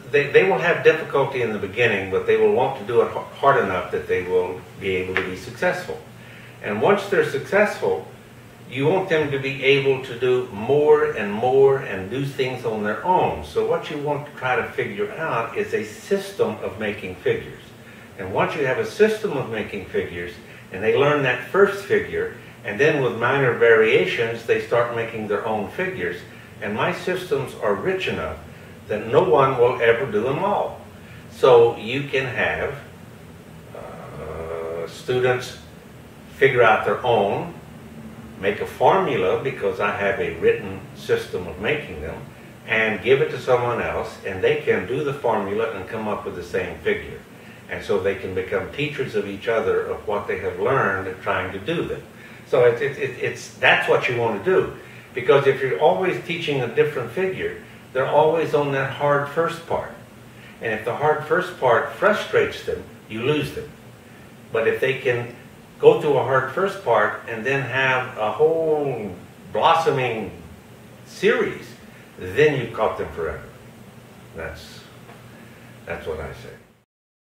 they will have difficulty in the beginning, but they will want to do it hard enough that they will be able to be successful. And once they're successful, you want them to be able to do more and more and do things on their own. So what you want to try to figure out is a system of making figures. And once you have a system of making figures, and they learn that first figure, and then with minor variations, they start making their own figures. And my systems are rich enough that no one will ever do them all. So you can have students figure out their own, make a formula because I have a written system of making them, and give it to someone else, and they can do the formula and come up with the same figure. And so they can become teachers of each other of what they have learned trying to do them. So that's what you want to do. Because if you're always teaching a different figure, they're always on that hard first part. And if the hard first part frustrates them, you lose them. But if they can go through a hard first part and then have a whole blossoming series, then you've caught them forever. That's what I say.